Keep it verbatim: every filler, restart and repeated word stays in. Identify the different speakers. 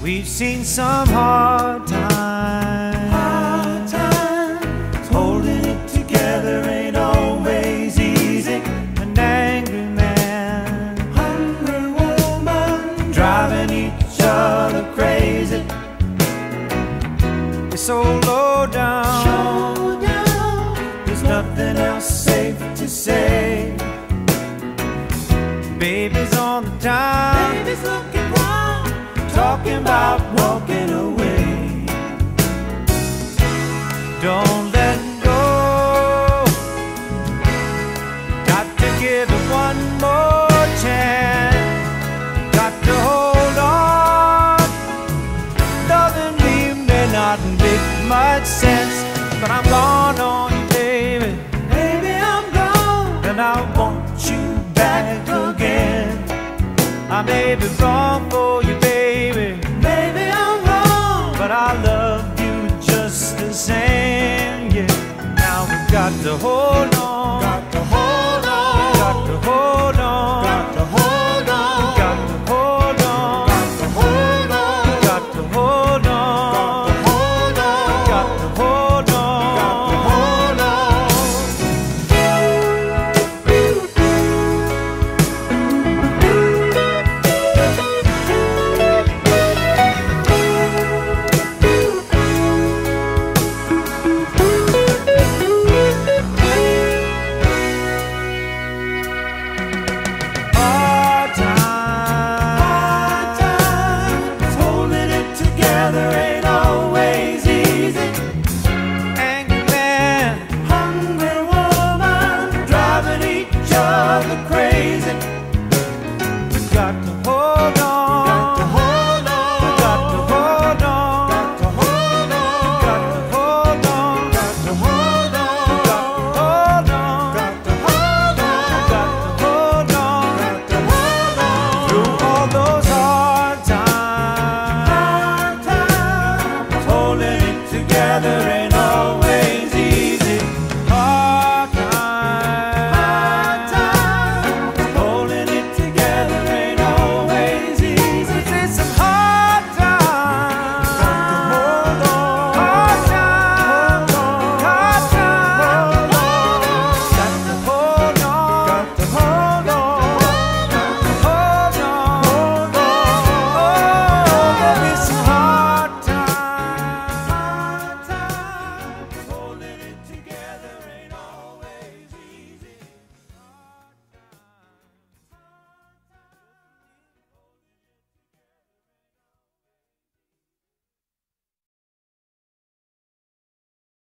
Speaker 1: We've seen some hard times.
Speaker 2: Hard times. Holding it together ain't always easy.
Speaker 1: An angry man,
Speaker 2: Hungry woman,
Speaker 1: driving each other crazy. It's so low down,
Speaker 2: show down.
Speaker 1: there's nothing else safe to say. Baby's on the town,
Speaker 2: Baby's looking wrong,
Speaker 1: talking about walking away. Don't let go, got to give it one more chance. Got to hold on, loving me may not make much sense, but I'm gone on you, baby.
Speaker 2: baby, I'm gone.
Speaker 1: And I want you back again. I may be wrong for you, baby,
Speaker 2: Baby, I'm wrong.
Speaker 1: but I love you just the same, yeah. Now we've got to hold on.